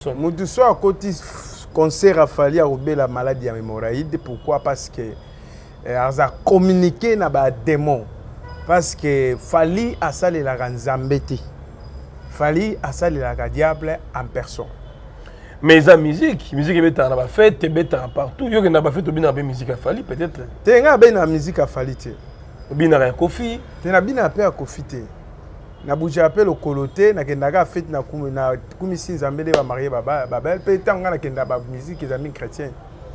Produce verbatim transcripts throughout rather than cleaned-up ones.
Mutu so à côté concert a fallu à la maladie à hémorroïde. Pourquoi? Parce que elle a communiqué na ba démon. Parce que fallait à ça la ranzambeti. Fallait à ça la diable en personne. Mais la musique, la musique est en fête, est partout. Il y a une fête qui est musique à Fali peut-être. Tu as une musique à Fali. Tu as un Kofi. Tu as un peu à Kofi. Na bouja appel au coloté, na kendaga fête na kum na kumisi zambele ba marié baba babel pe tanga na kenda ba musique les amis chrétiens.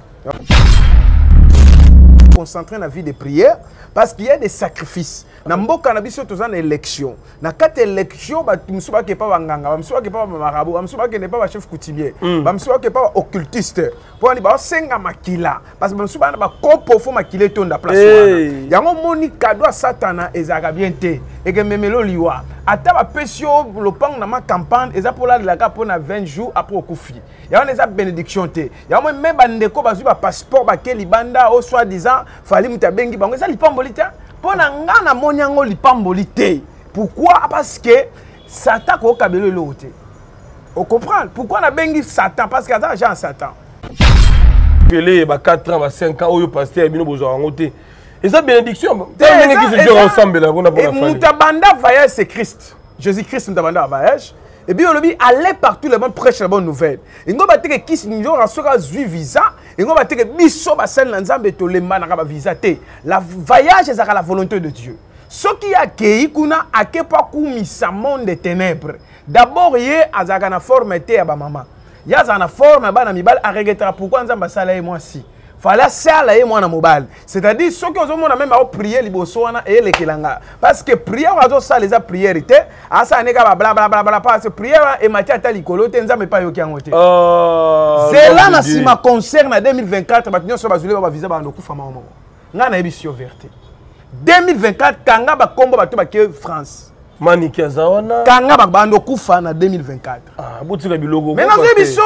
Concentrer la vie de prière parce qu'il y a des sacrifices. Na mboka na biso tozana élection. Na quatre élection ba musuba ke pa banganga, ba musuba ke pa marabout, ba musuba ke ne pas ba chef coutumier, ba musuba ke pa occultiste. Pour ni ba senga makila parce que ba musuba na ba kopo fo makile tonda place wana. Yango moni cadeau à Satana ezaka bien te. Et que memelo liwa. Ata ba pesio le pang na ma campagne eza pour la la pour na vingt jours après au kufi. Yango eza bénédiction te. Yango même bandeko ba ba passeport ba ke libanda au soi disant fali mutabengi bango eza lipamboli te. Pour nga na monyango lipamboli te. Pourquoi? Parce que Satan ko kabelo lo te. On comprend pourquoi na bengi Satan parce que ça Jean Satan. Les ba quatre ans ba cinq ans oyo pasteur bino bozo ngote. Et ça bénédiction. T'as qui se ensemble là on a et mutabanda voyage c'est Christ. Jésus-Christ mutabanda voyage. Et bien on le dit aller partout le monde prêche la bonne nouvelle. Et ngo bateke qui sinjo rasoka zui visa, et ngo bateke biso ba sel nzambe to lemba na ba visa te. La voyage c'est la volonté de Dieu. Ce qui a kei kuna akepa kumisa monde des ténèbres. D'abord yé azaka na forme te ya ba maman. Ya za na forme ba na mibal a regretera pourquoi nzamba sala et moi si. Fallait ça là et moi na mobile. C'est-à-dire ceux qui ont même à prier liboso wana et les kilanga parce que prière wazo ça les a priorité à ça neka bla bla bla bla parce que prière et matia ta likolo te nzambe pa yoki angote. Euh c'est là na si ma concerne en deux mille vingt-quatre ba tinyo so bazule ba visa ba ndoku fama mo. Nga na ebisio verte. deux mille vingt-quatre kanga ba kombo ba to ba ke France. Maniki azawana. Kanga ba ba ndoku fa na deux mille vingt-quatre. Ah botika bilogo. Mais na ebiso.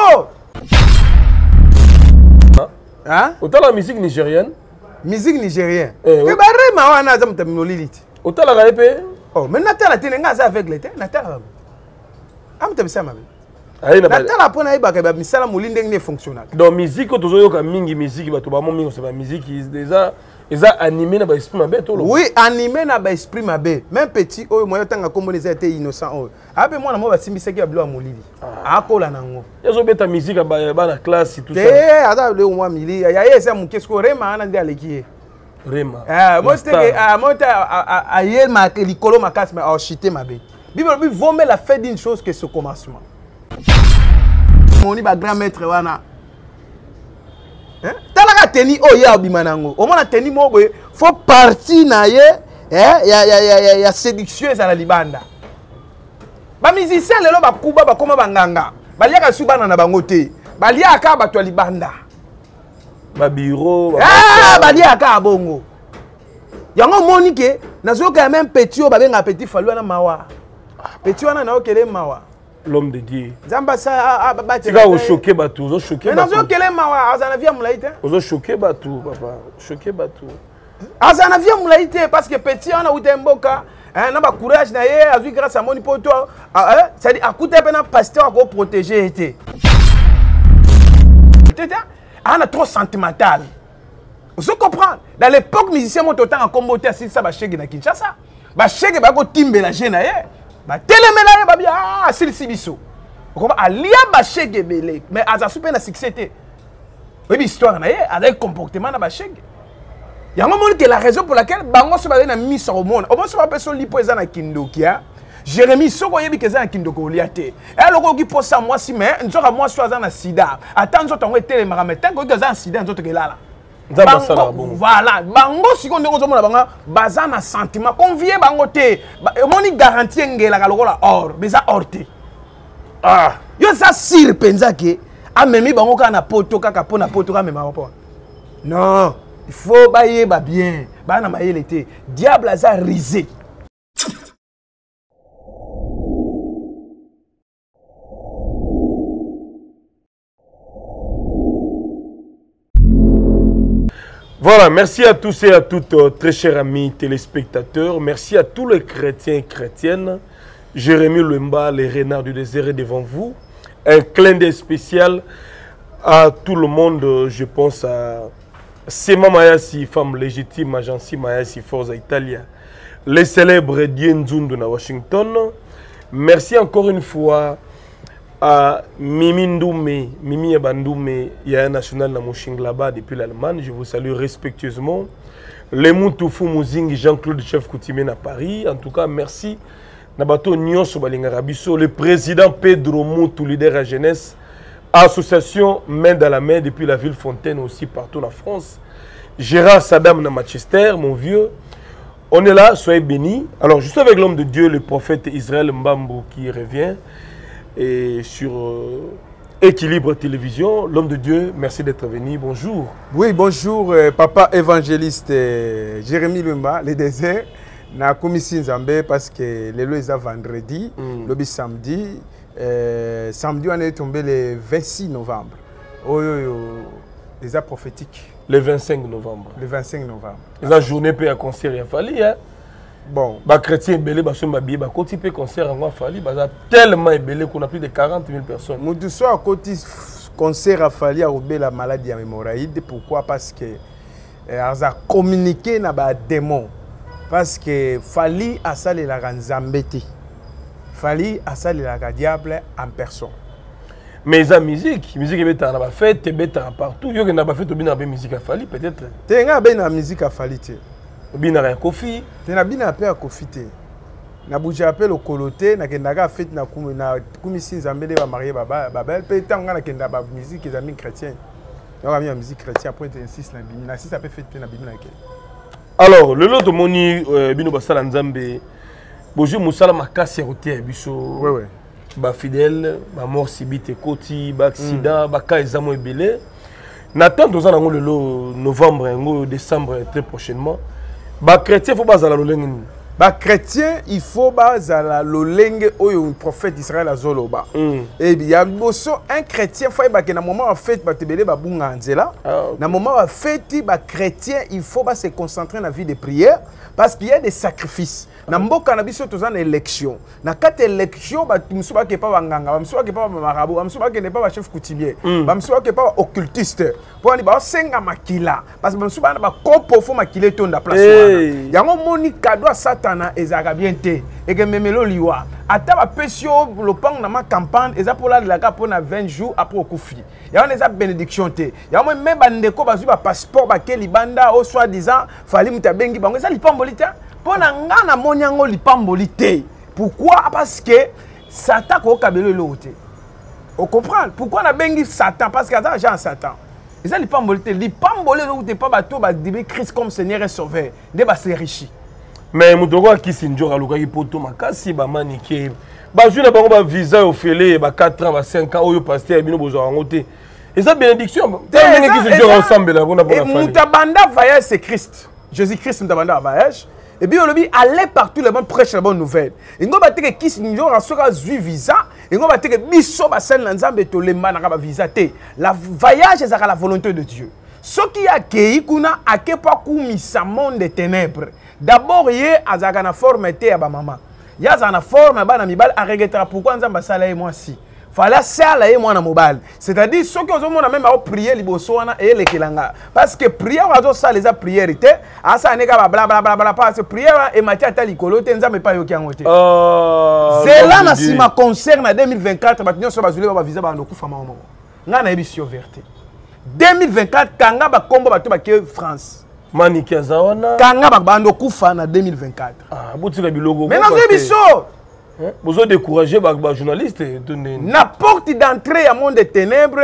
Hein? Autant la musique nigérienne. Musique nigérienne. Eh, oui. Et bah, on a des terminologies. Autant la répé. Oh, mais Natal a télé ngaz avec l'été. Natal. Ah, mais tu sais ma vie. Aïe, Natal a pris un bac et bah, misala moulin n'est fonctionnel. Donc musique, quand tu as mingi musique, bah tu vas monter c'est pas musique qui déjà, ils a animé na ba esprit ma bête. Oui, animé na ba esprit ma bête. Même petit, oh moi tant que comme les étaient innocents. Oh, après moi na moi ba simbi seki ya blo molili. Ah kola nango. Ils ont bête musique ba ba na classe tout ça. Eh, ada le moi mili. Ya ya esa mu qu'est-ce que Rema na ndi aleki. Rema. Ah, moi c'était ah moi ta a hier ma likolo ma casse mais a chité ma bête. Bible bi vomé la fait d'une chose que ce commencement. Moni ba grand maître wana. Hein? Talaka teni o ya bimanango. O mona teni mo boye faut partir na ye eh ya ya ya ya séducieuse à la libanda. Ba musicien lelo ba kuba ba koma banganga. Ba liaka subana na bango te. Ba liaka ba to libanda. Ba bureau ba. Ah ba liaka bongo. Yango moni ke nazoka même petit o ba benga petit fallu na mawa. Petit wana na okele mawa. L'homme de Dieu. Zamba sa ba tu vas au choquer batou, au choquer batou. Mais nazo kele mawa azana via mulaite. Au choquer batou papa, choquer batou. Azana via mulaite parce que petit on a utemboka, hein na ba courage na ye azu grâce à moni poto, hein, ça dit akuta pena pasteur ko protéger été. Tata, on a trop sentimental. Vous comprenez? Dans l'époque musicien mon autant en comboté si ça ba chege na Kinshasa. Ba chege ba ko timbe la jeune na ye. Ba telemela ye ba bia ah sili sibiso. Comment alia ba chege belé mais aza super na succès té. Oui histoire na ye, a comportement na ba chege. Il y a un moment que la raison pour laquelle bango se ba na mise au monde. Au moins se ba personne lipo eza na kindokia. Jérémie soko yebi keza na kindoko liate. Et loko ki posa moi si mais nzoka moi so aza na sida. Attends nzoto ngo telemaka mais tant que eza na sida nzoto ke lala. Voilà, bango si on est au monde, baza na sentiment, convié bango te, moni garantie ngela kalokola or, beza orte. Ah, yo ça sir penza ke, amemi bango ka na poto kaka po na poto ka mema po. Non, il faut bailler ba bien, ba na maye l'été. Diable a ça risé. Voilà, merci à tous et à toutes, euh, très chers amis téléspectateurs. Merci à tous les chrétiens et chrétiennes. Jérémie Lemba, les renards du désert est devant vous. un clin d'œil spécial à tout le monde. Je pense à Sema Mayasi, femme légitime, Agency Mayasi, Forza Italia, les célèbres Dienzundu à Washington. Merci encore une fois à Mimi Ndoumé, Mimi Abandoume, il y a un national dans Moshing là-bas depuis l'Allemagne. Je vous salue respectueusement. Les Moutoufou Mouzing, Jean-Claude Chef Coutimé à Paris. En tout cas, merci. Nabato Nyonso Balingarabiso, le président Pedro Moutou, leader à jeunesse, association main dans la main depuis la ville Fontaine aussi partout en France. Gérard Saddam à Manchester, mon vieux. On est là, soyez bénis. Alors, je suis avec l'homme de Dieu, le prophète Israël Mbambo qui revient. Et sur euh, Équilibre Télévision, l'homme de Dieu, merci d'être venu. Bonjour. Oui, bonjour, euh, papa évangéliste euh, Jérémy Lumba, le désert. Na commission Zambé parce que le lo est vendredi, mm. le samedi. Euh, samedi, on est tombé le vingt-six novembre. Oh, oh, oh, déjà prophétique. Le vingt-cinq novembre. Le vingt-cinq novembre. La journée peut à concert, il a fallu. Hein? Bon. Les chrétiens belé, bah sont babillés, bah quand il peut concert, on a fallu, bah tellement belé qu'on a plus de quarante mille personnes. Nous tous à côté concert a fallu à oublier la maladie à hémorroïde. Pourquoi? Parce que euh, a communiqué na ba démon. Parce que fallait à ça les la Nzambeti. Fallait à ça les la diable en personne. Mais la musique, musique est dans la fête, est partout. Il y a une fête où la musique a fallu peut-être. Tu as une musique a fallu. Tu as un coffee. Tu as un coffee. Na bouja appel au coloté, na kendaga fête na kum na kumisi Nzambé ba marié baba babel pe tanga na kenda ba musique les amis chrétiens. On a mis la musique chrétienne après tu insistes na bimi na si ça peut fête na bimi na ke. Alors, le lot de moni bino basala Nzambe. Bonjour Moussala makasi rotier biso. Oui oui. Ba fidèle, ba mort sibite koti, ba accident, ba ka ezamo ebele. N'attend deux ans le lot novembre, ngo décembre très prochainement. Ba chrétien faut bazala lolenge. Ba chrétien il faut bazala lolenge oyo prophète Israël azoloba. Et bien boso un chrétien faut ba que na moment en fête ba tebele ba bunga nzela. Na moment en fête ba chrétien il faut ba se concentrer dans la vie de prière parce qu'il y a des sacrifices. Na mboka na biso tozana élection. Na quatre élection ba musuba ke pa banganga, ba musuba ke pa marabout, ba musuba ke ne pas chef coutumier, ba musuba ke pa occultiste. Pour ni ba senga makila parce que ba musuba na ba kopo fo makile tonda place wana. Yango moni cadeau Satana ezaka bien te et que memelo liwa. Ata ba pesio le pang na ma campagne eza pour la la pour na vingt jours après okufi. Yango eza bénédiction te. Yango même bandeko ba ba passeport ba ke libanda au soi disant fali mutabengi bango eza lipambolita. Pour nga na monyango lipamboli te. Pourquoi? Parce que Satan ko kabelo lote. On comprend pourquoi na bengi Satan parce que ça Jean Satan. Ils ont lipamboli te. Lipamboli lote pas bato ba dibe Christ comme Seigneur et Sauveur. De ba se riche. Mais mutoko ki sinjora luka ki poto makasi ba manike. Ba juna bango ba visa au félé ba quatre ans ba cinq ans oyo pasteur bino bozo ngote. Et ça bénédiction. Tellement ki sinjora ensemble là on a pas fait. Mutabanda voyage c'est Christ. Jésus-Christ mutabanda voyage. Et bien, on allait partout, le monde prêche la bonne nouvelle. Et nous, on va dire que qui nous aura vu visa. Et nous, on va dire que biso basel nanzambe to lemba na ba visa te. La voyage est à la volonté de Dieu. Ce qui a accueilli kuna a que pas kumisa monde des ténèbres. D'abord, il y a azaka forme te ya ba maman. Il y a na forme ba na mibal a regrettera pourquoi nzamba sala et moi si. Fallait sala et moi na mobile. C'est-à-dire ceux qui ont même à prier liboso wana et les kelanga parce que prière azo ça les a priorité asa neka ba bla bla bla bla parce que prière et matia ta likolo te nzambe pa yoki angote. Oh. C'est là na sima concerne deux mille vingt-quatre ba tinyo so ba zule ba visa ba ndokufa mama. Nga na ebisio verte. deux mille vingt-quatre kanga ba kombo ba to ba ke France. Maniki azawana. Kanga ba ba ndokufa na deux mille vingt-quatre. Ah, boutira bilogo. Mais na ebiso vous avez découragé les journalistes. La porte d'entrée à monde des ténèbres,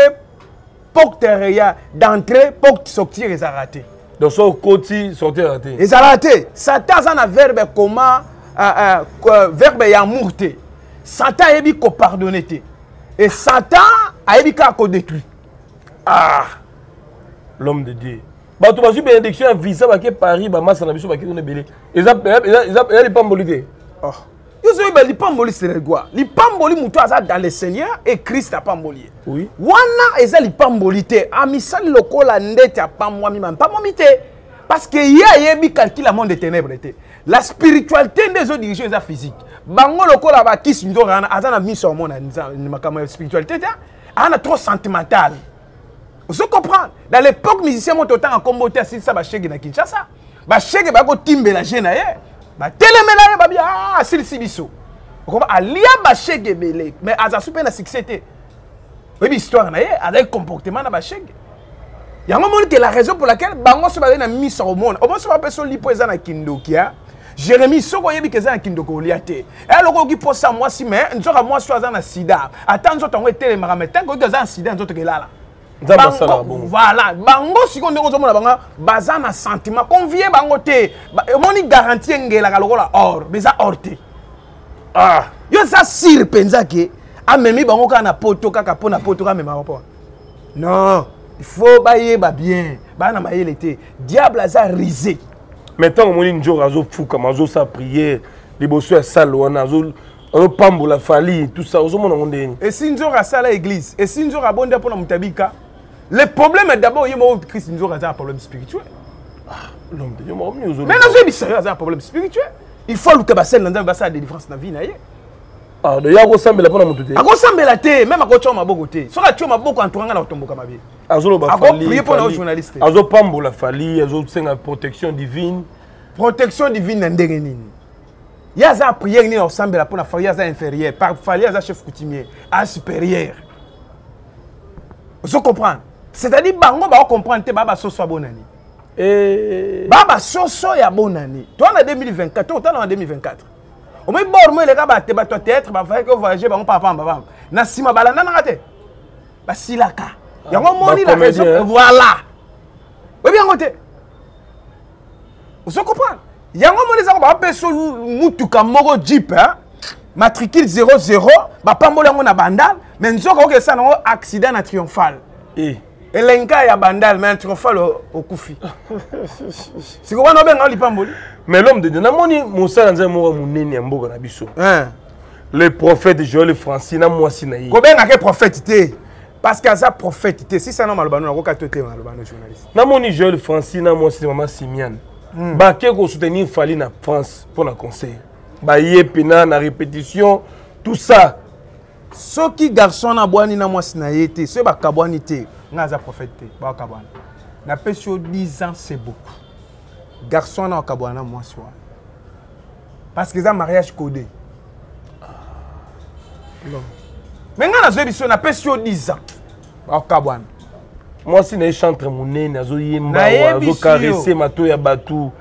porte d'entrée, porte sortir, ils ont raté. Donc, son côté sortir raté. Ils ont raté. Satan a un verbe comment, verbe yamour. Satan a dit qu'on pardonne. Et Satan a dit qu'on détruit. Ah, l'homme de Dieu. Bah, tu vas suivre bénédiction à visa à Paris, bah, masse na biso ba ki on est belé. Ils ont ils ont ils ont pas molité. Oh. Ils ont eu l'ipamboli c'est quoi? L'ipamboli muto aza dans le Seigneur et Christ a pamboli. Oui. Wana eza l'ipamboli te. Amisali lokola ndete a pamwa mi man pamomi te. Parce que y a yebi calcul le monde des ténèbres te. La spiritualité des autres dirigeants est physique. bango lokola ba kiss nzora ana azana miso mona ni makama spiritualité ana trop sentimental. Vous comprenez? Dans l'époque musicien mon autant en combo te si ça ba chege na Kinshasa. Ba chege ba ko timbe la jeune aye. Ba telemela ye ba bia ah sil sibiso. Vous comprenez? Alia ba chege belé mais aza super na succès té. Oui histoire na ye avec comportement na ba chege. Il y a un moment que la raison pour laquelle bango se ba na miso au monde. Au moins se ba personne li poza na Kindokia. Jérémie soko yebi keza na Kindoko liate. Et loko ki posa moi si mais nzoka moi so azana sida. Attends nzoto ngo tele marameta ko keza na sida nzoto ke lala. Bango, voilà, bango si on est au monde bazar na sentiment convier bango te moni garantie ngela kalokola or mais ça orte ah yo ça sir penza ke amemi bango kana poto kaka pona poto ka mema rapport non il faut bailler ba bien ba na mayele te diable a risé maintenant moni njo azo fuka mazo sa prière liboso ya salle wana azo azo pambola fali tout ça ozo mona ngondeni et si njo ra sala église et si njo ra bonde pona mutabika. Le problème est d'abord, il y a un Christ un problème spirituel. L'homme de Dieu m'a remis aux autres. Mais non, c'est un problème spirituel. Il faut que Bassel n'ait pas de différence dans la vie. Ah, de Yago Sambe la bonne montée. Ago Sambe la té, même à Gocho m'a beaucoup té. Soit tu m'as beaucoup entouré dans l'autombo comme vie. Azo ba fali. Prier pour les journalistes. Azo pambo la fali, azo senga protection divine. Protection divine n'endengenini. Il y a ça prière ni ensemble la pour la fali à inférieur, par fali à chef coutumier, à supérieur. Vous comprenez? C'est-à-dire bango ba comprendre te baba soso bonani. Eh baba soso ya bonani. Toi en deux mille vingt-quatre, toi en deux mille vingt-quatre. Au moins bor moi les gars ba te ba théâtre ba faire que voyager bango papa papa. Na sima balanda na raté. Ba silaka. Yango moni la raison voilà. Oui bien côté. Vous comprenez? Yango moni za ba peso mutuka moko jeep hein. Matricule zéro zéro ba pambola yango na bandal mais nzoko ke ça na accident na triomphal. Eh et l'enka ya bandal mais triomphal au koufi. C'est quoi no benga lipamboli? Mais l'homme de Dieu na moni mosala nzai moko munene ya mboka na biso. Hein. Le prophète Joël Francina mwasi na ye. Ko benga ke prophète té parce que ça prophète té si ça non malobano na ko katoté malobano journaliste. Na moni Joël Francina mwasi maman Simiane. Ba ke ko soutenir Fali na France pour la conseil. Ba ye pena na répétition tout ça. Ce qui garçon na boani na mwasi na yete, ce ba kabwani te, nga za prophète te, ba kabwani. Na pesio dix ans c'est beaucoup. Garçon na kabwana mwasi wa. Parce que ça mariage codé. Non. Mais nga na zo biso na pesio dix ans. Ba kabwana. Moi si na chantre monene azo yemba wa azo caresser mato ya batu.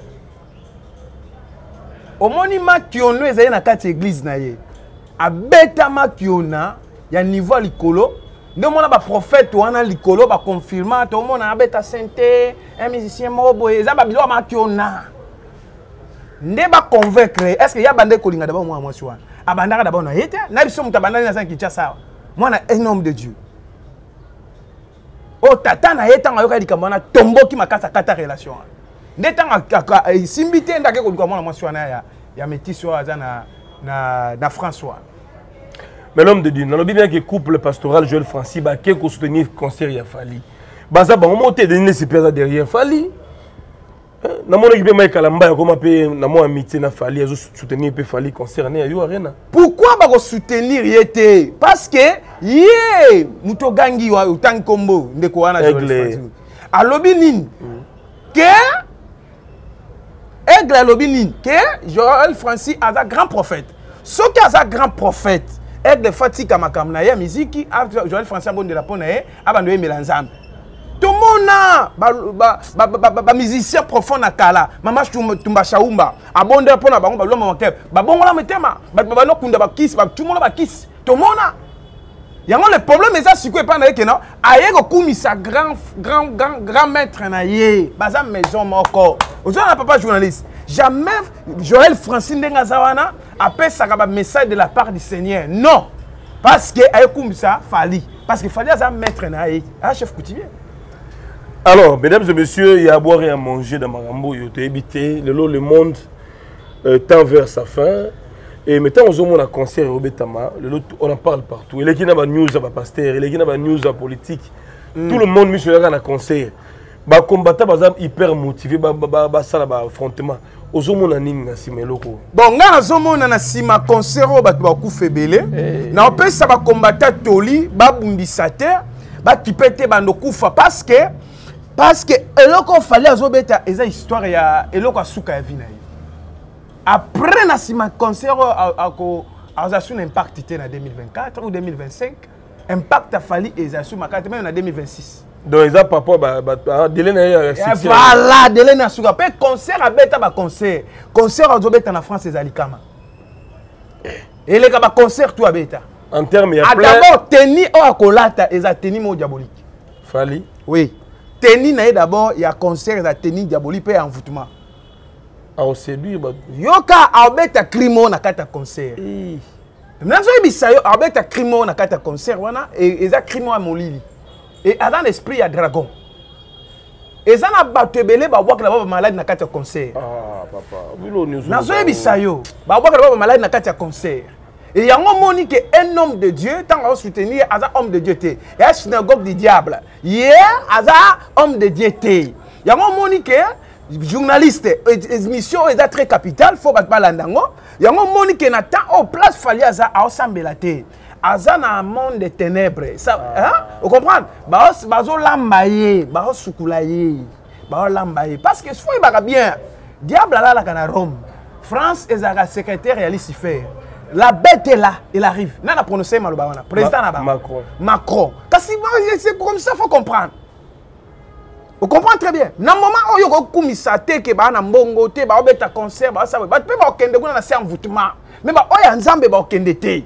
Au monument kiono ezali na kati église na ye. Abeta makiona ya niveau likolo nde mona ba prophète wana likolo ba confirmer to mona abeta sainté un musicien mobo eza ba bilo makiona nde ba convaincre est-ce que ya bande kolinga d'abord moi moi wana abandaka d'abord na yete na biso mutabandani na sanki tchasa mwana un homme de Dieu o tata na yeta ngayoka likamana tomboki makasa kata relation nde tanga simbité ndake kolika mwana moi wana ya ya métis wa na na na François. Mais l'homme de Dieu, on a bien que couple pastoral Joël Francis ba ke ko soutenir concert ya Fali. Baza ba monter de ne pesa derrière Fali. Na mon équipe mai kalamba ko mape na mo amitié na Fali azo soutenir pe Fali concert na yo arena. Pourquoi ba ko soutenir yete? Parce que yé muto gangi wa utan kombo ndeko wana Joël Francis. Alobi nini? Que Aigle alobi nini? Que Joël Francis a un grand prophète. Ce qui a un grand prophète, Aigle Fatika makamna ya miziki, Joël Francis bon de la ponae, abandoé melanzam. Tout le monde ba ba ba ba ba musicien profond na kala, mama tumba shaumba, abonde pona bango ba lo mamakep, ba bongo la metema, ba ba no kunda ba kiss, ba tout le monde ba kiss. Tout le monde yango le problème est ça c'est quoi pas na yeke non aye ko kumisa grand grand grand grand maître na ye baza maison moko ozo na papa journaliste jamais Joël Francine ndenga zawana appelle ça un message de la part du Seigneur non parce que aye kumisa Fali parce que Fali a maître na ye un chef coutumier. Alors mesdames et messieurs il y a à boire et à manger dans Marambo yo te habité le le monde euh, tend vers sa fin. Et maintenant, on a un concert au Betama, on en parle partout. Il y a des news à pasteur, il y a des news à politique. Mm. Tout le monde met sur un concert. Les combattants sont hyper motivés, ils sont affrontement. ozomona nini na sima eloko bon nga nazomona na sima concert oyo bato bakufa ebele na opesa bakombata toli babundisa te bakipe te bando kufa parce que parce que eloko fali azobeta eza histoire ya eloko asuka ya vie na ye après na sima concert ako azasuna impact te na deux mille vingt-quatre ou deux mille vingt-cinq impact afali ezasuma kate même na deux mille vingt-six. Donc ils ont pas pas délai na voilà délai na suka pe concert a beta ba concert concert a beta na France ezalikama et les ba concert tout a beta en termes il y a plein d'abord teni o akolata eza teni mo diabolique fali oui teni na d'abord il y a concert eza teni diabolique pe envoûtement a séduire ba yoka a beta crimo na kata concert nazo ebisa yo a beta crimo na kata concert wana et eza crimo a molili. Et dans l'esprit, il y a dragon. Et ça n'a pas de belé, bah voir que la malade n'a qu'à te concert. Ah papa, n'a pas bisayo. Bah voir que la malade n'a qu'à te concert. Et il y a un moment que un homme de Dieu, tant qu'on soutenir, as un homme de Dieu té. Et un synagogue du diable. Hier, as un homme de Dieu té. Il y a un moment que journaliste, émission est très capitale, faut pas balandango. Il y a un moment que n'attend au place fallait as un ensemble la té. Aza na monde de ténèbres. Ça, ah. Hein? Vous comprenez? Baos bazo lambaye, baos sukulaye, baos lambaye. Parce que soit il va bien. Diable là la cana Rome. France est la secrétaire et Lucifer. La bête est là, il arrive. Nana prononcé Malobawana. Président là-bas. Macron. Macron. Parce que c'est comme ça, faut comprendre. Vous comprenez très bien. Dans le moment où il y a un commissaire qui est en bongo, qui est en concert, il y a un envoûtement. Mais il y a un ensemble qui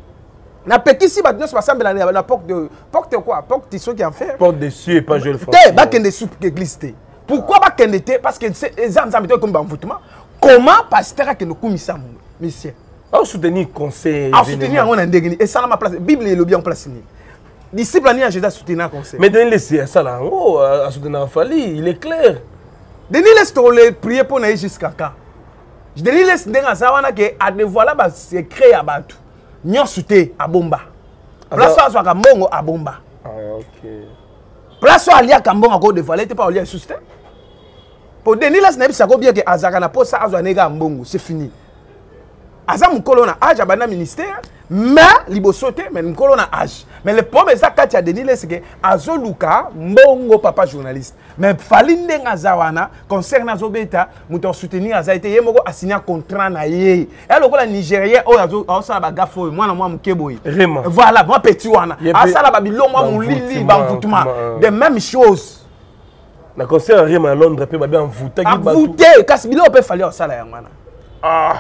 na petit si batno se semble la porte de porte quoi porte de ceux qui en fait porte dessus et pas je le français té ba kende soupe église té pourquoi ba kende té parce que les ensemble comme envoûtement comment pasteur que nous commissaire monsieur à soutenir conseil à soutenir on a ndegni et ça na ma place bible est le bien place ni disciple ni Jésus soutenir conseil mais Denis laisser ça là oh à soutenir Fali il est clair Denis laisse le prier pour na jusqu'à quand Denis laisse ndenga ça wana que a dévoiler ba secret ya batu nyosute abomba place à soit mbongo abomba ah OK place à lia kambongo ko dévoiler pas lia susté pour Denis la snabi ça ko bien que azaka na posa azwa nega mbongo c'est fini aza mukolo na âge abana ministère mais libosote mais mukolo na âge mais le problème ça katia Denis la c'est que azoluka mbongo papa journaliste mais fali ndenga zawana concernant azobeta muto soutenir azaité yemoko a signé contrat na ye et lokola nigérien o azo osala ba gafo mwana mwa mukeboyi voilà moi petit wana asala ba bilo mwa mulili ba mvutuma de même chose na concert Rema à Londres pe ba bien mvuta ki ba mvuté kasi bilo pe fali osala yangwana ah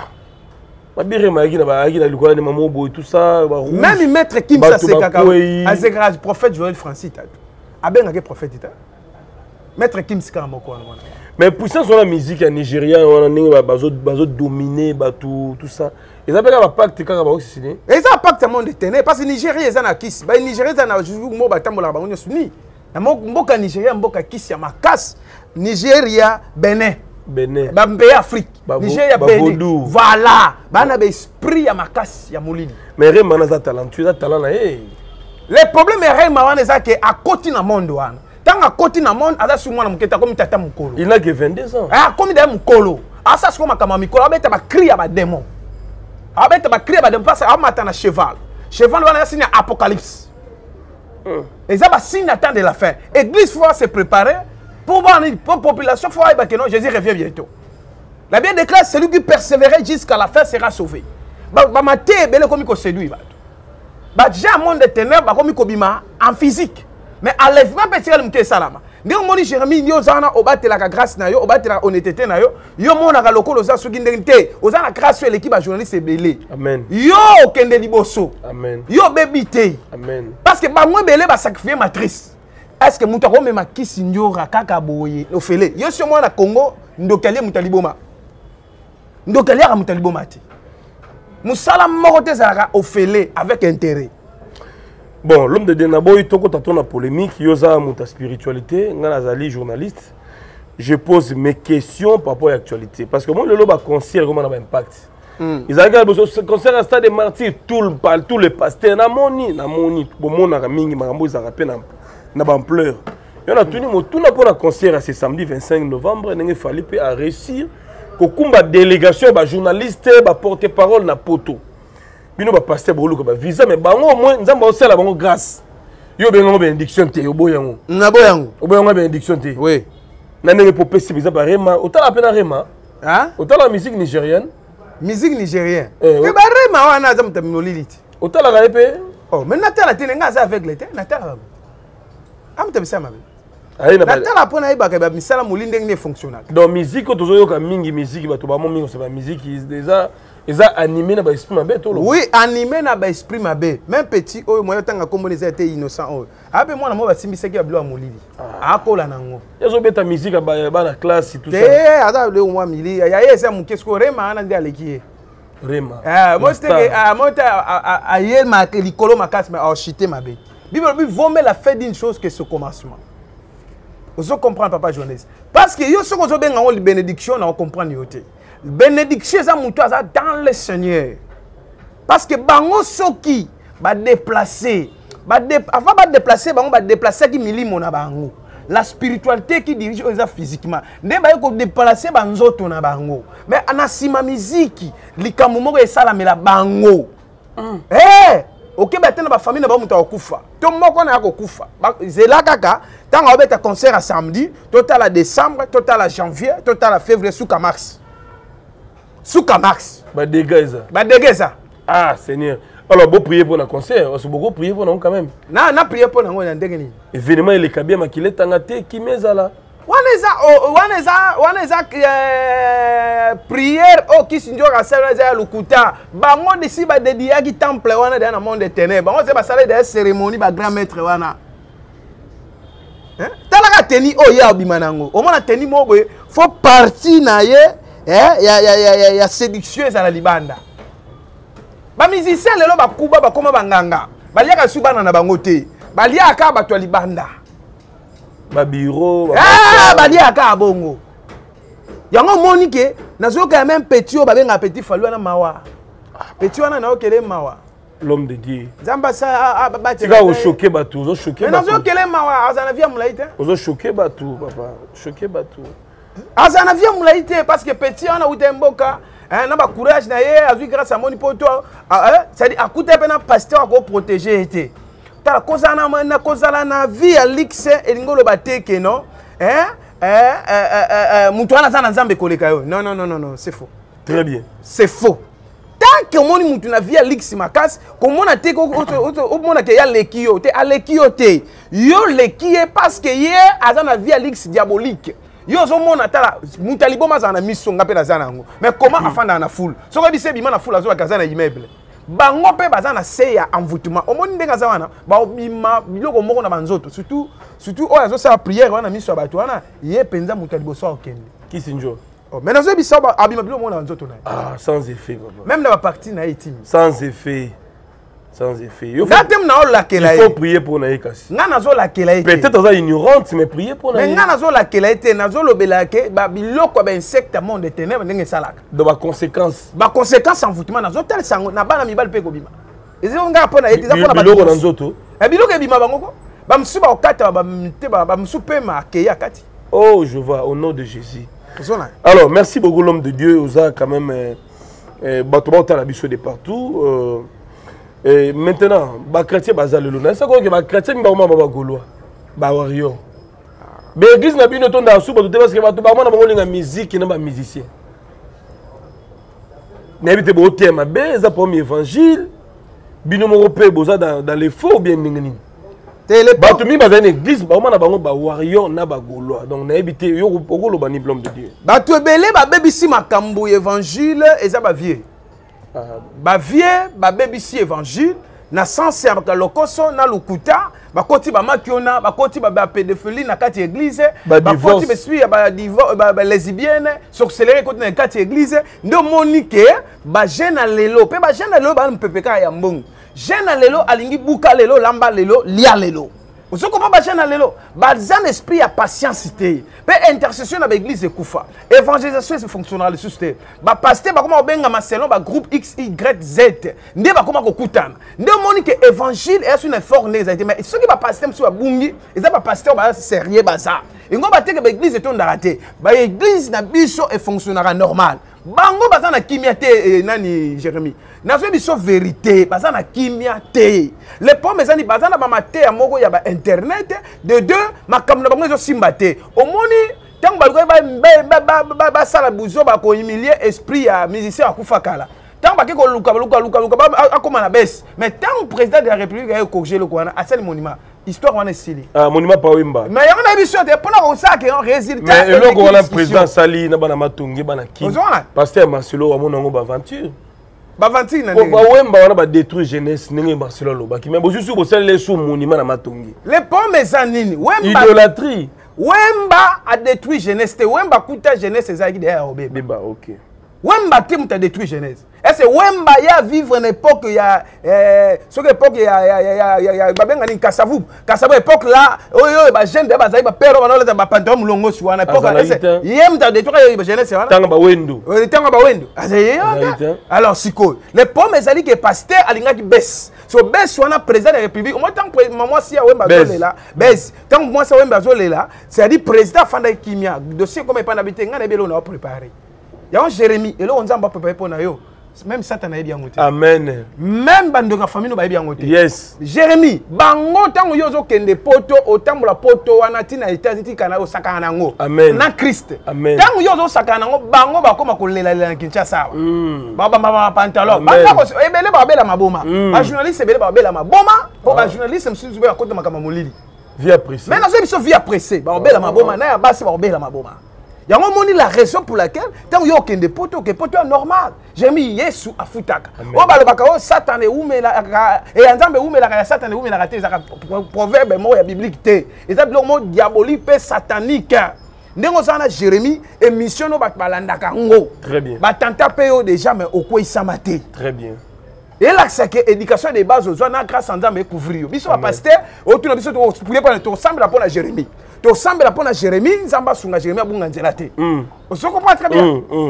tout ça même maître Kim ça c'est kaka azekra prophète Joël Francis abenga ke prophète ita maître Kim sika moko wana mais puissance sur la musique en Nigeria on a ninga bazo bazo dominer tout tout ça ils appellent un pacte kaka ba signé et ça pacte monde téné parce que Nigeria ezana kiss ba Nigeria ezana jour mo batambola ba onyo suni na mboka Nigeria mboka kiss ya makas Nigeria Benin Benin Bambé Afrique Nigeria Benin voilà bana be esprit ya makasi ya molili mais Rema na za talentueux za talent na eh le problème est Rema wana za ke a côté na monde wana tant a côté na monde aza su mwana muketa comme tata mukolo il n'a que vingt-deux ans ah comme da mukolo asa su kama mikolo abeta ba cri ya ba démon abeta ba cri ya ba démon parce a mata na cheval cheval wana signe apocalypse et ça ba signe attend de la fin église faut se préparer pour voir la population, il faut que non, Jésus revient bientôt. La Bible déclare celui qui persévérait jusqu'à la fin sera sauvé. Bamate bele comme il séduit. Déjà un monde de ténèbres comme il en physique. Mais enlèvement petit le salama. Ndenge moni Jérémie yo zana obate la grâce na yo, obate la honnêteté na yo, yo mona ka lokolo za suki ndenge ozana grâce sur l'équipe journaliste belé. Amen. Yo kende liboso. Amen. Yo bebité. Amen. Parce que ba moi belé ba sacrifier matrice. Est-ce que muta ko mema kisi nyora kaka boye ofele yo sur moi na Congo ndokali mutaliboma ndokali ya mutaliboma ti musala moko te zaka ofele avec intérêt bon l'homme de Denabo il toko tato na polémique yoza muta spiritualité ngana zali journaliste je pose mes questions par rapport à l'actualité parce que moi le loba concert comment on a impact ils ont besoin de concert à stade des martyrs tout le tout les pasteurs na moni na moni bomona ka mingi makambo za rappel na ampleur. Il y a tout le monde pour la concert à ce samedi vingt-cinq novembre, il fallait à réussir kokumba délégation ba journaliste ba porte-parole na poto bino ba pasteur boluka ba visa mais bango au moins nzamba osala bango grâce yo bengo bénédiction te yo boyango na boyango oboyango bénédiction te oui na ndenge popé si visa ba rema otala pena rema hein otala musique nigérienne musique nigérienne eh, ke ba rema wana za mutamoliliti otala ga epé oh mais natala tene nga za avec l'été natala am tabisa mabe ayi na natala pona ibaka ba misala molinde ngi fonctionnel donc musique tozo yoka mingi musique bato ba mo mingi c'est ba musique déjà ils ont animé na ba esprit mabe to lo oui animé na ba esprit mabe même petit oyo moyo tanga kombo les étaient innocent oyo abe mwana mo ba simbiseki ya bilo molili akola nango yazo beta musique ba ba na classe tout ça eh ada le mwa mili ya yesa mukesko rema ana ndi aleki rema ah mo steke ah mo ta ayel ma likolo makasi ma chité mabe bible bi vomé la fait d'une chose que ce commencement. Vous comprenez, papa journaliste. Parce que yo ce qu'on a une bénédiction, on comprend yote. Bénédiction ça moutou ça dans le Seigneur. Parce que bango soki ba déplacer, ba avant ba déplacer, bango ba déplacer qui mili mona bango. La spiritualité qui dirige ça physiquement. Ne ba ko déplacer banzoto na bango. Mais anasima musique, likamu moko esala mela bango. Eh ok, bah tena ba famille na ba muta okufa. To moko na okufa. Zela kaka, tanga obeta concert à samedi, total à décembre, total à janvier, total à février sous mars. Sous mars. Ba dégâts ça. Ba dégâts ça. Ah Seigneur. Alors beau prier pour un concert, on se beaucoup prier pour nous quand même. Na na prier pour nous na ndenge ni. Événement il est kabia makile tangate ki mezala. Waneza waneza waneza prière au qui sinjo rasala za lukuta bango d'ici ba dédié qui temple wana dans le monde des ténèbres bango c'est ba sala des cérémonie ba grand maître wana hein talaka teni o ya bimanango o mona teni mo boye faut partie na ye hein ya ya ya ya séduction za la libanda ba musicien lelo ba kuba ba koma banganga baliaka subana na bango te baliaka ba to libanda ba bureau ah balia ka bongo yango monike nazoka même petit o babenga petit fallu na mawa petit wana na okele mawa l'homme de Dieu zamba sa ba tu vas au choquer batou zo choquer batou mais nazokele mawa azana via mulaite zo choquer batou papa choquer batou azana via mulaite parce que petit wana utemboka hein na ba courage na ye azui grâce à moni poto hein ça dit akuta pe na pasteur ko protéger été ta kozana na kozala na vie alixe elingolo bateke non hein eh eh mutu ana sana nzambe koleka yo non non non non non c'est faux très bien c'est faux tant que moni mutu na vie alixe makas komona te ko o mona ke ya lekio te alekio te yo lekie parce que ye azana vie alixe diabolique yo zo mona tala mutu liboma za na mission ngape na zana ngo mais comment afanda na foule soko bise bima na foule azo kazana immeuble bango pe bazana se ya envoûtement omoni ndenga za wana ba obima biloko moko na banzoto surtout surtout oya zo sa prière wana miso bato wana ye penza mutu liboso okende qui sinjo oh mais nazo bisa ba abima biloko moko na banzoto na ah sans effet papa même na ba partie na etim sans effet sans effet il faut prier pour na ekasi nga nazo la kela peut-être ça ignorante mais prier pour na mais nga nazo la kela ete nazo lobela ke ba biloko ba insecte monde de ténèbres ndenge salaka de ba conséquence ba conséquence envoûtement nazo tel sango na bana mibal pe ko bima ezio nga pona ete za pona ba biloko na nzoto e biloko e bima bango ko ba msuba okata ba mte ba ba msupe ma keya kati oh je vois au nom de Jésus Zona. Alors merci beaucoup l'homme de Dieu oza quand même euh bato ba otala biso de partout euh et maintenant, les chrétiens sont là. C'est quoi que les chrétiens sont là? Les warriors. Mais l'église n'a pas de temps parce que les gens ont la musique et les musiciens. Mais ils ont été dans le premier évangile. Ils ont été dans les faux ou bien dans l'église. Ils ont l'église, ils ont des warriors et des gaulois. Donc, ils ont été dans l'homme de Dieu. Ils ont été dans l'évangile et ils ont été ba vie ba bebisi évangile na sens ya ba lokoso na lukuta ba koti ba makiona ba koti ba pédophilie na kati église ba koti bespi ba divorce ba lesbienne sorcellerie koti na kati église ndo monique ba jeune lelo pe ba jeune lelo ba mpepeka ya mbongo jeune lelo alingi buka lelo lamba lelo lia lelo Vous comprenez pas jeune lelo. Bazan esprit à patience té. Pe intercession avec l'église de Koufa. Évangélisation c'est fonctionnel le système. Ba pasteur ba comment benga ma selon ba groupe X Y Z. Ndé ba comment ko kutana. Ndé moni que évangile est une effort né mais ceux qui ba pasteur sur bungi, ils ba pasteur ba sérieux baza. Ingo ba te que l'église est ton raté. Ba église na biso et fonctionnera normal. Bango baza na kimia te nani Jérémie. Na so biso vérité, baza na kimia te. Les pommes ezani baza na ba mate ya moko ya ba internet de deux makambo na bango zo simba te. Omoni tant ba ba ba ba ba sala buzo ba ko humilier esprit ya musicien akufa kala. Tant ba ke ko luka luka luka luka akoma na bes. Mais tant président de la République a corriger le kwana, asel monument. Histoire wana sili. Ah monument pa wimba. Mais on a émission de pendant on ça que on résultat. Mais le ko wana président Sali na bana matungi bana ki. Pasteur Marcelo wa monango ba aventure. Ba aventure na ndenge. Ba wemba wana ba détruire jeunesse ndenge Marcelo loba ki. Mais bo susu bo sel les sous monument na matungi. Les pommes zanini. Wemba idolâtrie. Wemba a détruit jeunesse. Wemba kuta jeunesse ezaki derrière obé. Beba OK. Wemba tim ta détruit jeunesse. Est-ce que Wemba ya vivre une époque il y a euh sur époque il y a il y a il y a babenga ni Kasavu. Kasavu époque là oyo ba jeune de ba zai ba père ba na ba pantalon mulongo sur na époque est-ce yem ta détruire jeunesse wana. Tanga ba wendo. Tanga ba wendo. Alors siko. Les pommes ezali que pasteur alinga ki bes. So bes wana président de la République. Moi tant maman si Wemba zolela. Bes. Tant moi ça Wemba zolela, c'est-à-dire président fanda kimia. Dossier comme pas n'habiter ngana belo na préparer. Il y a Jérémie, et là on va préparer pour nous. Même Satan a bien goûté. Amen. Même bande de famille n'a bien goûté. Yes. Jérémie, bango tango yozo kende poto, autant la poto wanati na États-Unis kana o sakana ngo. Amen. Na Christ. Amen. Tango yozo sakana ngo bango ba koma kolela la Kinshasa. Baba baba pantalon. Baba ko ebele ba bela maboma. Ba journaliste ebele ba bela maboma. Po ba journaliste msuzu ba kota makama molili. Via pressée. Mais na so biso via pressée. Ba bela maboma na ya basi ba bela maboma. Il y a un moment la raison pour laquelle tant qu'il y a aucun de poteaux que poteaux normal. J'ai mis Yesu à futaka. Oh bah le bakao Satan est où mais la et ensemble où mais la Satan est où mais la raté proverbe mot biblique té. Et ça le mot diabolique et satanique. Ndengo sana Jérémie émission no balanda kango. Très bien. Ba tanta payo déjà mais au quoi samate. Très bien. Et là c'est que éducation des bases aux na grâce en me couvrir. Biso pasteur autour de biso to pour pas to semble la pour la Jérémie. To semble la pour la Jérémie, nzamba sunga Jérémie abunga nzela te. On se comprend très bien.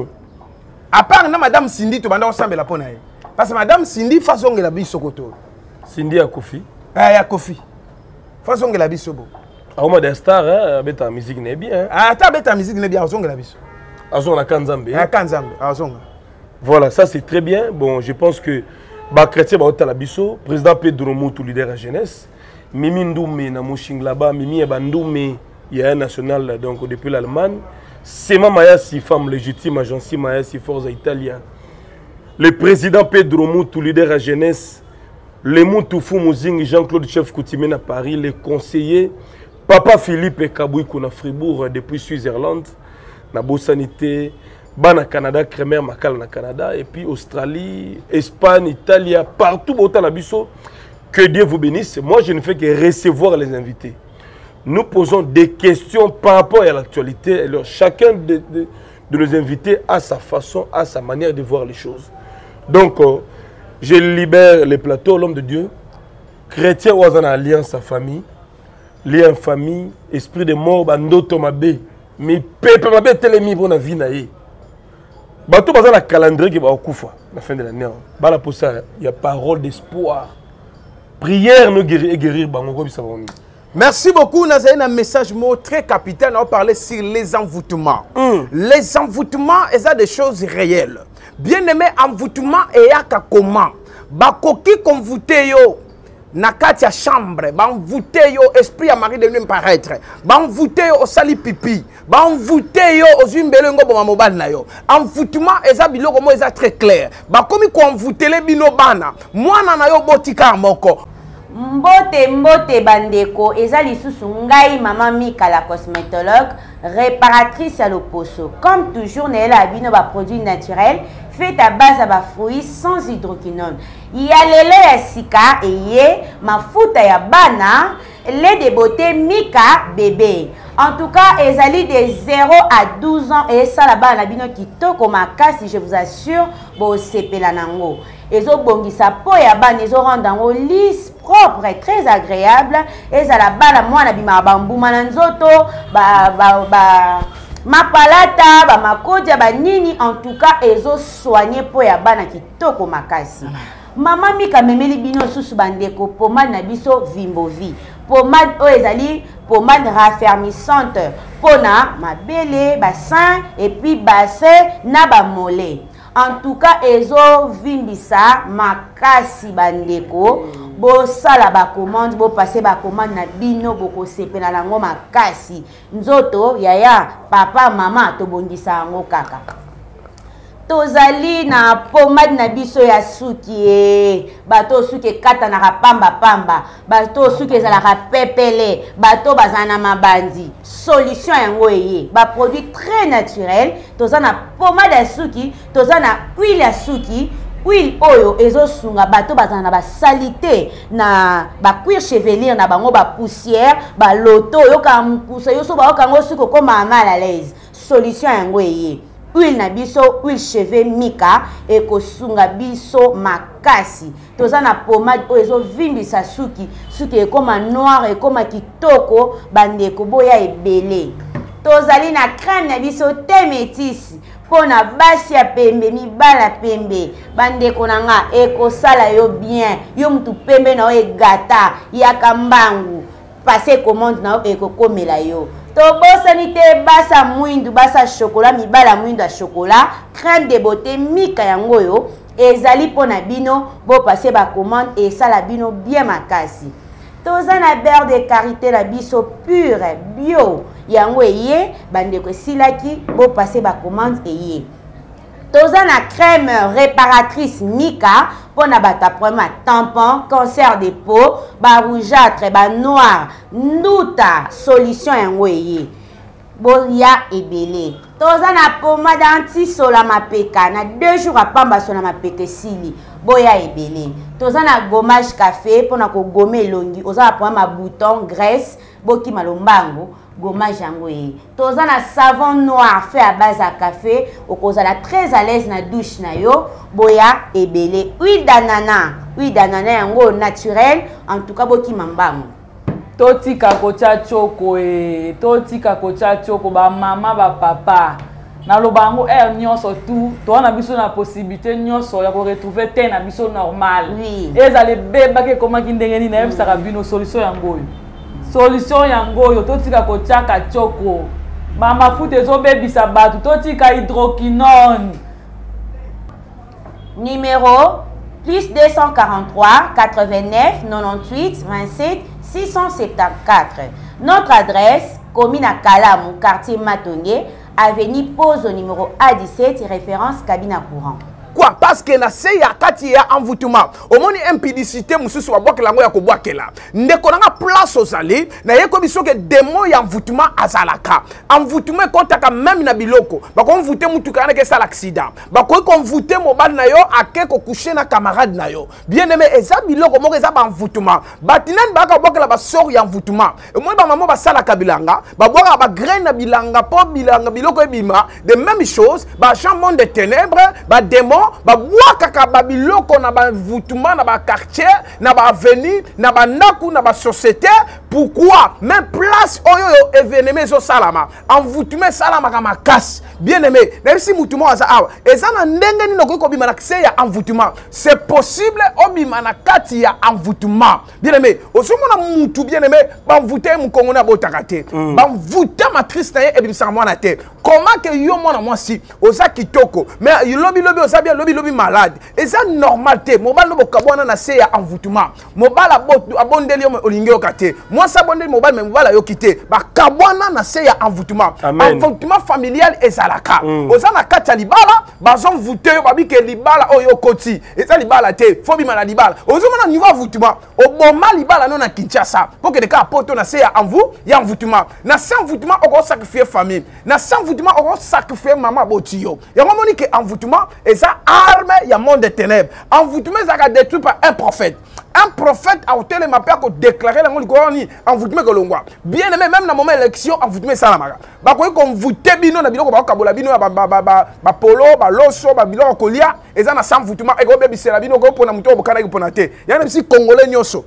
À part na madame Cindy to banda semble la pour na. Parce que madame Cindy façon ngela biso koto. Cindy a Kofi. Ah ya Kofi. Façon ngela biso bo. A uma des stars hein, beta musique n'est bien. Ah ta beta musique n'est bien façon ngela biso. Azonga Kanzambe. Ah Kanzambe, azonga. Voilà, ça c'est très bien. Bon, je pense que ba chrétien ba otala biso, président Pedro Moutou leader à jeunesse. Mimi Ndoumé na Mouching là-bas, Mimi Ebandoumé, il y a un national donc depuis l'Allemagne. Sema Mayasi, femme légitime, agence Mayasi, Forza Italia. Le président Pedro Moutou, leader à jeunesse. Le Moutou Fumuzing, Jean-Claude Chef Coutimé à Paris. Les conseillers, Papa Philippe Kabouikou na Fribourg depuis Suisse-Irlande. Na Sanité, Bana Canada, Crémer Makal na Canada. Et puis Australie, Espagne, Italie, partout au Tanabiso. Que Dieu vous bénisse. Moi, je ne fais que recevoir les invités. Nous posons des questions par rapport à l'actualité. Alors, chacun de, de, de nos invités a sa façon, a sa manière de voir les choses. Donc, euh, je libère les plateaux, l'homme de Dieu. Chrétien ou en alliance à famille. Lien famille, esprit de mort, bando tomabé. Mais peuple mabé télémi pour la vie naïe. Bateau bazar la calendrier qui va au Koufa, la fin de l'année. Bala pour ça, il y a parole d'espoir. Prière nous guérir et guérir bango bisavoni. Merci beaucoup. Nous avons un message mot très capital. On va parler sur les envoûtements. Mm. Les envoûtements, c'est des choses réelles. Bien aimé, envoûtement et yaka comment? Bakoki convoûté yo. Nakatia chambre, envoûté yo esprit à Marie de lui paraître. Envoûté yo au sali pipi. Envoûté yo aux umbelengo bo mobile na yo. Envoûtement eza biloko mo eza très clair. Ba komi ko envoûter les bino bana. Mwana na yo botika moko. Mbote mbote bandeko eza lisusu ngai mama Mika la cosmétologue réparatrice à l'oposo. Comme toujours nela abino ba produits naturels fait à base à fruits sans hydroquinone. Il y a lelo ya sika et yé mafuta ya bana lait de beauté Mika bébé. En tout cas, ezali de zéro à douze ans et ça là-bas la bino kitoko makasi, je vous assure bo sepela nango. ezo bongisa po ya bana ezo rendre en lisse propre et très agréable ezala bana mwana bima bambuma na nzoto ba ba, ba mapalata ba makodia ba nini en tout cas ezo soigner po ya bana kitoko makasi. Mama Mika memeli bino susu bandeko pomade na biso Vimbovi. Pomade o ezali pomade raffermissante pona mabele, bassin et puis bassin na ba mollet. En tout cas ezo vimbisa makasi bandeko. Bo sala ba commande bo passer ba commande na bino boko sepela nango makasi. Nzoto yaya papa mama to bongisa ngo kaka. Tozali na pomade na biso ya suki e bato suki kata na pamba pamba bato suki za la pepele bato bazana mabandi solution yango eye ba produit très naturel tozana pomade ya suki tozana huile ya suki huile oyo ezo sunga bato bazana ba salité na ba cuir chevelure na bango ba poussière ba loto yo ka mpusa yo so ba kango suki ko mama à l'aise solution yango eye huile na biso huile cheveux Mika ekosunga biso makasi tozana pomade oyo ezo vimbisa suki suki ekoma noir ekoma kitoko bandeko boya ebele tozali na crème na biso te métis pona basi ya pembe mibala pembe bandeko nanga ekosala yo bien yo mutu pembe na yo egata yaka mbangu passer commande na yo ekokomela yo tobosani te basa mwindu basa chocolat mibala mwindu ya chocolat crème de beauté Mika yango yo ezali pona bino bo passer ba commande et sala bino bien makasi tozana beurre de karité na biso pure bio yango eye bandeko silaki bo passer ba commande eye tozana crème réparatrice Mika pona bata problème tampon cancer de peau ba rougeâtre ba noir nuta solution yango eye boya ebele tozana pomade anti sola mapeka na deux jours à pamba sola mapeka sili boya ebele tozana gommage café pona ko gommer longi ozana problème bouton graisse boki malombango gommage yango e tozana savon noir fait à base à café okozala très à l'aise na douche na yo boya ebele huile d'ananas huile d'ananas yango naturel en tout cas boki mambango totika kocha choko e totika kocha choko ba mama ba papa na lobango er nyonso tout to na biso na possibilité nyonso ya ko retrouver te na biso normal oui ezale beba ke koma kindengeni na yebisaka bino solution yango solution yango yo totika kochaka choko mama futa ezobebisa bato totika hydroquinone numéro plus deux cent quarante-trois quatre-vingt-neuf quatre-vingt-huit vingt-sept six cent soixante-quatorze. Notre adresse, commune à Kalamou, quartier Matonge, avenue Pose au numéro A dix-sept, référence cabine à courant. Quoi? Parce que na se ya kati ya envoûtement. Omoni impudicité mususu wa boke lango ya ko boke la. Ndeko nanga place ozali na yeko biso ke démon ya envoûtement azalaka. Envoûtement kontaka même na biloko. Ba ko envoûter mutu kana ke sala accident. Ba ko ko envoûter mobile na yo ake ko coucher na camarade na yo. Bien aimé eza biloko moko eza ba envoûtement. Batinan ba ka boke la ba sort ya envoûtement. E moi ba maman ba sala kabilanga, ba boka ba graine na bilanga po bilanga biloko ebima, de même chose, ba chambre de ténèbres, ba démon ba boaka ba biloko na ba envoûtement na ba quartier, na ba avenue, na ba ndaku, na ba société. Pourquoi même place oyo yo événement zo salama. Envoûtement salama ka makasi. Bien aimé, même si mutumo aza awa, eza na ndenge ni noko ko bima na kse ya envoûtement. C'est possible o bima na kati ya envoûtement. Bien aimé, osomona mutu bien aimé, ba envoûter mu kongo na botaka te. Ba envoûter matrice na ye e bimisa mwana te. Comment que yo mwana mwasi oza kitoko, mais lobi lobi oza bien lobi lobi malade. Eza normal te. Mobile no bokabwana na se ya envoûtement. Mobile abot abondeli yo olingi okate. Moi ça bondeli mobile mais mobile yo kite. Ba kabwana na se ya envoûtement. Envoûtement familial ezalaka. Mm. Oza na kati ya libala, bazon voûter yo babi ke libala oyo koti. Eza libala te, fobi mana libala. Ozo mona niveau envoûtement. Oboma libala non na Kinshasa. Pour que de ka poto na se ya envou, ya envoûtement. Na se envoûtement oko sacrifier famille. Na se envoûtement oko sacrifier maman botiyo. Ya moni ke envoûtement eza arme ya monde des ténèbres. Envoûtement ezaka détruit par un prophète. un prophète a hôtel ma père ko déclarer la ngoli ko ni envoûtement ko longwa bien aimé même na moment élection envoûtement salamaka ba ko ko envoûter bino na biloko ba kabola bino ba ba ba ba polo ba loso ba biloko kolia eza na envoûtement e ko bebisela bino ko pona muto bokana ko pona te yana si congolais nyoso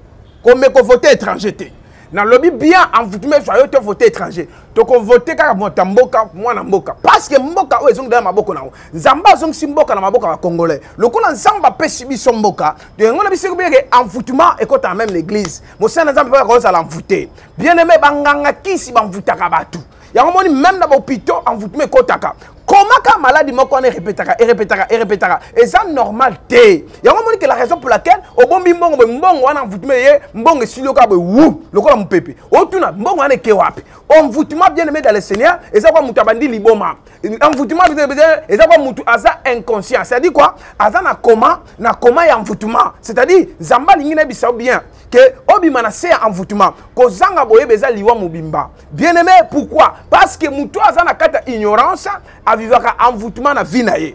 ko me ko voter étranger te na lobby bien envoûtement so yo te voter étranger to ko voter kaka mota mboka mwana mboka parce que mboka o ezonga na maboko na nzamba zong simboka na maboka ba congolais lokola nzamba pesi biso mboka de ngona bisiko beke envoûtement et kota même l'église mo sana nzamba pa ko za l'envoûter bien aimé banganga kisi banvoutaka batu ya moni même na hôpital envoûtement kotaka comment ka maladie moko on répétaka et répétaka et répétaka et ça normal té ya moni que la raison pour laquelle au bombi mbongo mbongo wana envoûtement ye mbongo siloka be wu lokola mpepe otuna mbongo wana ke wapi envoûtement bien aimé dans le Seigneur et ça quoi mutabandi liboma envoûtement et ça quoi mutu aza inconscient c'est à dire quoi aza na comment na comment ya envoûtement c'est à dire zamba lingine bisa bien que obima na c'est envoûtement ko zanga boye beza liwa mobimba bien aimé pourquoi parce que mutu aza na kata ignorance a vivaka envoûtement na vie na ye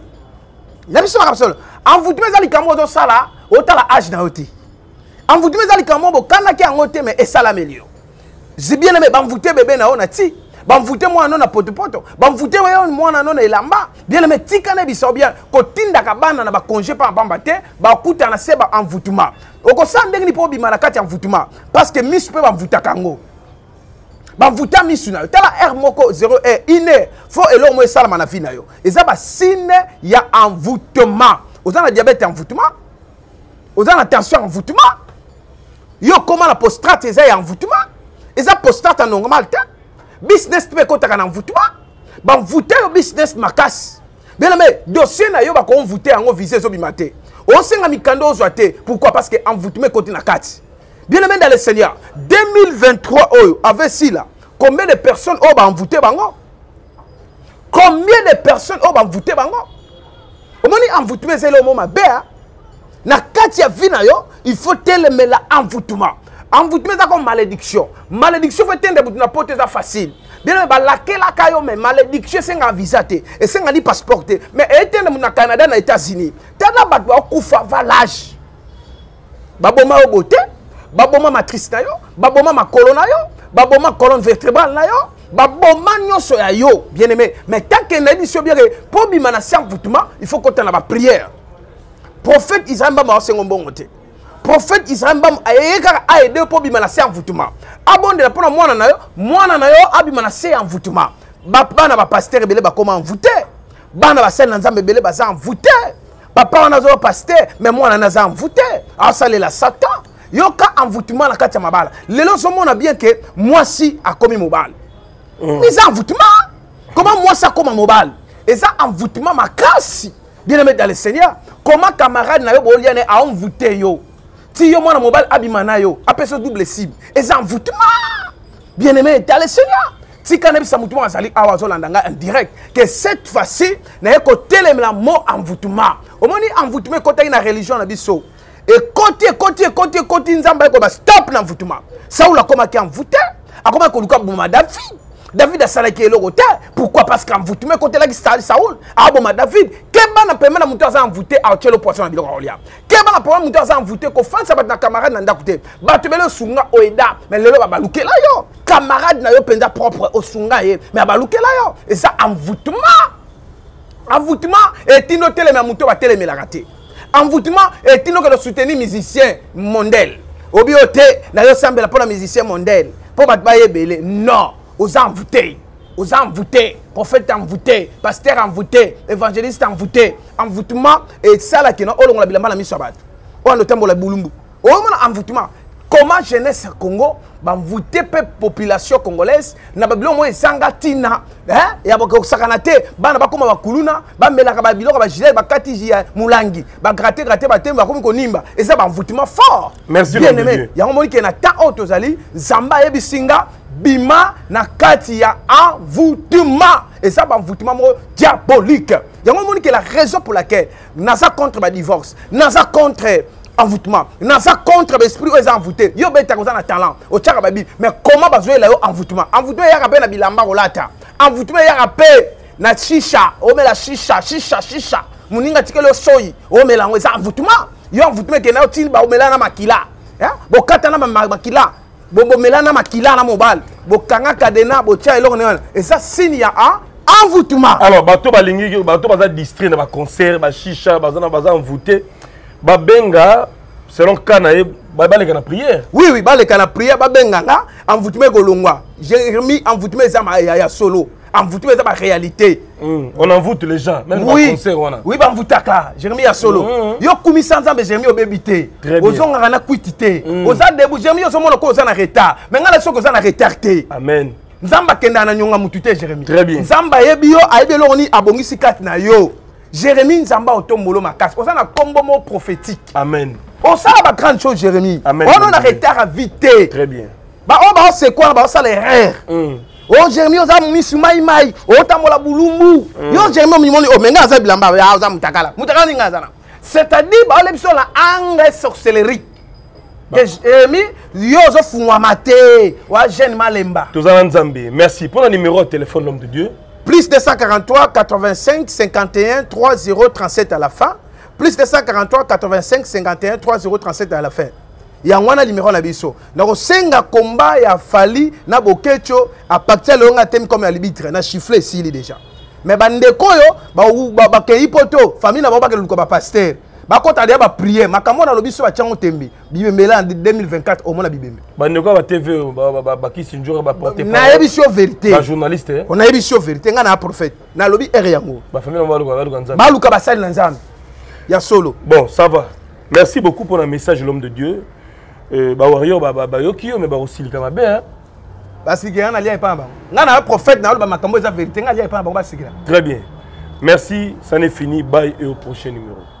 na biso kapsolo envoûtement za likambo do sala otala âge na oti envoûtement za likambo bo kana ki angote mais esala melio c'est bien aimé banvoûter bébé na ona ti banvoûter moi non na potopoto banvoûter moi na non na elamba bien aimé tika na biso bien ko tinda ka bana na ba congé pa bamba te ba kuta na seba envoûtement oko sande ni po bima na kati envoûtement parce que miss pe banvoûta kango banvoûta miss na tala r moko zéro et ine fo elo mo esala na vie na yo eza ba signe ya envoûtement oza na diabète envoûtement oza na tension envoûtement yo comment la prostate eza ya envoûtement eza prostate normal te business pe kotaka na envoûtement banvoûter yo business makasi bien aimé dossier na yo ba ko envoûter yango visé zo bimate o senga mikando ozwa te pourquoi parce que envoûtement côté na kati bien aimé dans le Seigneur deux mille vingt-trois oyo avec si là combien de personnes ont envoûté bango combien de personnes ont envoûté bango o moni envoûtement c'est le moment ba na kati ya vie na yo il faut tellement la envoûtement envoûtement c'est comme malédiction malédiction fait tendre na porte ça facile bien ba lakela kayo mais malédiction c'est un visa te et c'est un passeport te mais etende na Canada na États-Unis tala ba kufa valage baboma obote baboma matrice na yo baboma makolo na yo baboma colonne vertébrale na yo baboma nyonso ya yo bien aimé mais tant que na édition bien pour bima na envoûtement il faut qu'on ait la prière prophète Israël ba sengo mbongo te prophète Israël bam ayeka aide pour bima na envoûtement abonde la pona mwana na yo mwana na yo abima na envoûtement ba bana ba pasteur belé ba comment envoûter bana ba sel na nzambe belé ba za envoûter papa wana zo pasteur mais mwana na za envoûter asale la satan yoka envoûtement na kati ya mabala lelo so mona bien que moi si a commis mobile mais ça envoûtement comment moi ça comme mobile et ça envoûtement makasi bien aimé dans le Seigneur comment camarade na yo boliane a envoûter yo si yo mwana mobile abimana yo apeso double cible et ça envoûtement bien aimé dans le Seigneur si quand ça mutumo azali awa zo landanga en direct que cette fois-ci na yeko telemela mot envoûtement au moni envoûtement côté na religion na biso et côté côté côté côté nzamba ko ba stop na envoûtement Saoul a comment qui envoûté a comment ko luka boma David David a salaki eloko te pourquoi parce qu'envoûtement côté là qui Saoul a boma David keba na pema na mutu aza envoûté a tchelo poisson na biloko olia keba na pema mutu aza envoûté ko fansa bat na camarade na ndakuté batu bele sunga oeda mais lelo ba balukela yo camarade na yo penza propre o sunga ye mais balukela yo et ça envoûtement envoûtement et tino tele na mutu ba tele la raté envoûtement et tino que le soutenir musicien mondial obiote na yo sambela pour la musicien mondial pour bat baye belé non aux envoûtés aux envoûtés prophète envoûté pasteur envoûté évangéliste envoûté envoûtement et ça là qui non olongo la bilamba la misabat on notamment la bulumbu on a envoûtement comment jeunesse Congo envoûté pe population congolaise na babilo mo ezanga tina hein ya bako sakanate bana bakoma bakuluna ba melaka ba biloko ba gilet ba katiji ya mulangi ba gratter gratter ba temba comme konimba et ça ba envoûtement fort merci bien aimé ya ngomoni ke na ta otozali zamba yebisinga bima na kati ya envoûtement et ça ba envoûtement diabolique ya ngomoni ke la raison pour laquelle naza contre ba divorce naza contre envoûtement naza contre l'esprit aux envoûtés yo beta koza na talent o tchaka babi mais comment bazoe la yo envoûtement envoûtement ya rappel na bilamba rolata envoûtement ya rappel na chicha o me la chicha chicha chicha muninga tikelo soyi o me la ngo za envoûtement yo envoûtement ke na til ba omela na makila hein bo kata na makila bo bomela na makila na mobile bo kanga kadena bo tia eloko na et ça signe ya a envoûtement. Alors bato balingi bato baza distrait na ba concert ba chicha baza na baza envoûté ba benga selon kana e ba baleka na prière. Oui oui baleka na prière ba benga nga envoûtement kolongwa Jérémie envoûtement ça ya, ya solo envoûtement ça ba réalité. Mm. On envoûte les gens même oui. Dans concert on a. Oui ba envoûtaka Jérémie ya solo. Mm. Yo kumi sans ambe Jérémie obébité. Ozonga na kwitité. Mm. Oza debu Jérémie yo somona ko oza na retard. Mais ngala soko oza na retardé. Amen. Nzamba kenda na nyonga mutute Jérémie. Très bien. Nzamba yebi yo ayebi lo ni abongisi kati na yo. Jérémie nzamba otombolo makasi. Oza na kombo mo prophétique. Amen. On sait la grande chose Jérémie. Amen. On a retard à vite. Très bien. Bah on va c'est quoi bah ça les rare. Mm. Oh Jérémie oza misi mai mai. Oh tamola bulumbu. Mm. Yo Jérémie mimoni oh menga za bilamba ya oza mutakala. Mutakala ninga zana. C'est-à-dire bah les personnes la angle sorcellerie. Jérémie yo zo fungwa maté wa jeune malemba. Tozana Nzambe. Merci pour le numéro de téléphone l'homme de Dieu. Plus deux cent quarante-trois quatre-vingt-cinq cinquante et un trois zéro trente-sept à la fin. Plus deux cent quarante-trois quatre-vingt-cinq cinquante et un trois zéro trente-sept à la fin. Il y a un numéro na biso. Donc senga combat ya fali na bokecho à partir de longa thème comme arbitre na chifflé ici déjà. Mais bandeko yo ba ba ke hipoto famille na ba ke luko ba pasteur. Ba kota dia ba prier makambo na lobiso ba chango tembi. Bibembela en deux mille vingt-quatre au mona bibembe. Bandeko ba T V ba ba ba ki sinjora ba porter parole. Na émission vérité. Ba journaliste hein. On a émission vérité nga na prophète. Na lobi er yango. Ba famille na ba luka ba luka Nzambe. Ba luka ba sali na Nzambe. Ya solo. Bon, ça va. Merci beaucoup pour le message de l'homme de Dieu. Euh, bah warrior bah bah yokio mais bah aussi le kamabe hein. Parce qu'il y a un allié pas bon. Ngana prophète na ba makambo za vérité ngana allié pas bon ba sikira. Très bien. Merci, ça n'est fini. Bye et au prochain numéro.